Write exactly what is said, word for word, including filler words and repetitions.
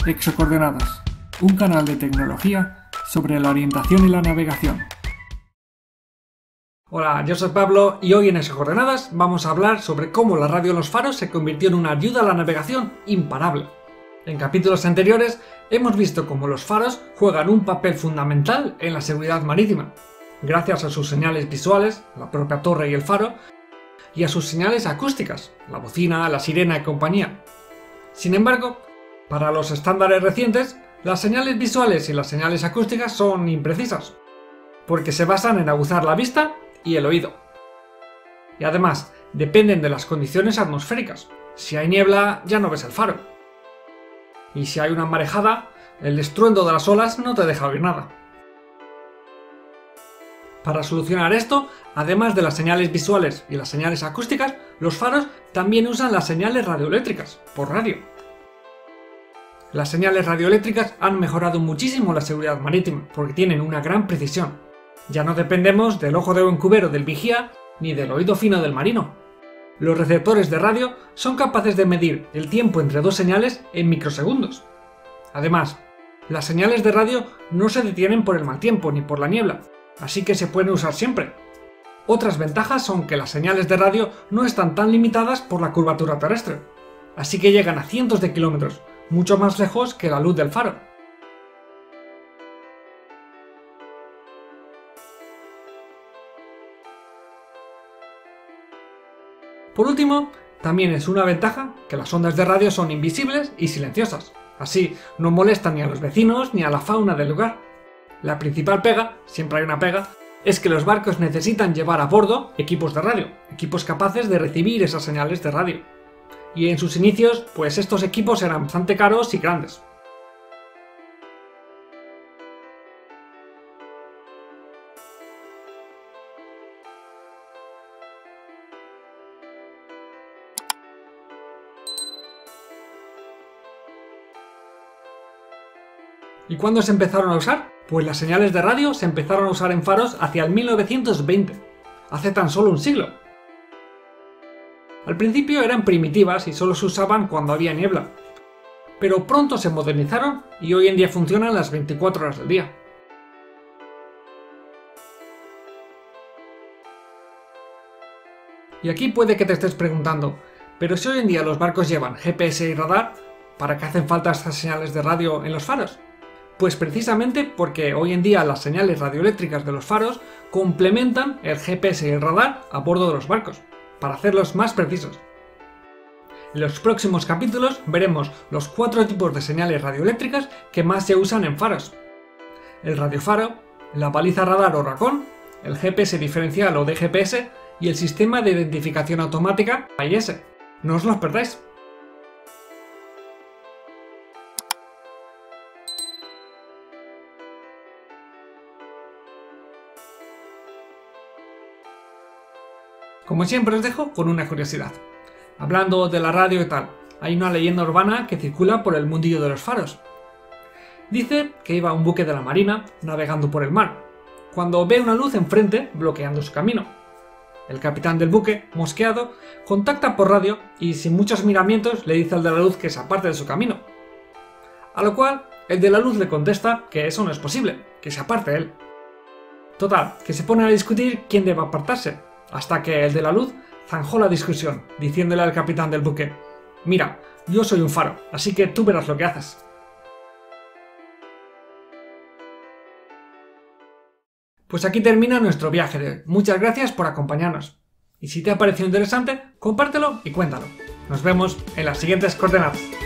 Exocoordenadas, un canal de tecnología sobre la orientación y la navegación. Hola, yo soy Pablo y hoy en Exocoordenadas vamos a hablar sobre cómo la radio en los faros se convirtió en una ayuda a la navegación imparable. En capítulos anteriores hemos visto cómo los faros juegan un papel fundamental en la seguridad marítima, gracias a sus señales visuales, la propia torre y el faro, y a sus señales acústicas, la bocina, la sirena y compañía. Sin embargo, para los estándares recientes, las señales visuales y las señales acústicas son imprecisas, porque se basan en aguzar la vista y el oído. Y además, dependen de las condiciones atmosféricas. Si hay niebla, ya no ves el faro. Y si hay una marejada, el estruendo de las olas no te deja oír nada. Para solucionar esto, además de las señales visuales y las señales acústicas, los faros también usan las señales radioeléctricas, por radio. Las señales radioeléctricas han mejorado muchísimo la seguridad marítima, porque tienen una gran precisión. Ya no dependemos del ojo de buen cubero del vigía, ni del oído fino del marino. Los receptores de radio son capaces de medir el tiempo entre dos señales en microsegundos. Además, las señales de radio no se detienen por el mal tiempo ni por la niebla, así que se pueden usar siempre. Otras ventajas son que las señales de radio no están tan limitadas por la curvatura terrestre, así que llegan a cientos de kilómetros, mucho más lejos que la luz del faro. Por último, también es una ventaja que las ondas de radio son invisibles y silenciosas, así no molestan ni a los vecinos ni a la fauna del lugar. La principal pega, siempre hay una pega, es que los barcos necesitan llevar a bordo equipos de radio, equipos capaces de recibir esas señales de radio. Y en sus inicios, pues estos equipos eran bastante caros y grandes. ¿Y cuándo se empezaron a usar? Pues las señales de radio se empezaron a usar en faros hacia el mil novecientos veinte, hace tan solo un siglo. Al principio eran primitivas y solo se usaban cuando había niebla, pero pronto se modernizaron y hoy en día funcionan las veinticuatro horas del día. Y aquí puede que te estés preguntando, pero si hoy en día los barcos llevan G P S y radar, ¿para qué hacen falta estas señales de radio en los faros? Pues precisamente porque hoy en día las señales radioeléctricas de los faros complementan el G P S y el radar a bordo de los barcos, para hacerlos más precisos. En los próximos capítulos veremos los cuatro tipos de señales radioeléctricas que más se usan en faros: el radiofaro, la baliza radar o racón, el G P S diferencial o D G P S y el sistema de identificación automática A I S. No os los perdáis. Como siempre os dejo con una curiosidad. Hablando de la radio y tal, hay una leyenda urbana que circula por el mundillo de los faros. Dice que iba un buque de la marina navegando por el mar, cuando ve una luz enfrente bloqueando su camino. El capitán del buque, mosqueado, contacta por radio y sin muchos miramientos le dice al de la luz que se aparte de su camino. A lo cual, el de la luz le contesta que eso no es posible, que se aparte él. Total, que se ponen a discutir quién debe apartarse, hasta que el de la luz zanjó la discusión, diciéndole al capitán del buque: «Mira, yo soy un faro, así que tú verás lo que haces». Pues aquí termina nuestro viaje de hoy. Muchas gracias por acompañarnos. Y si te ha parecido interesante, compártelo y cuéntalo. Nos vemos en las siguientes coordenadas.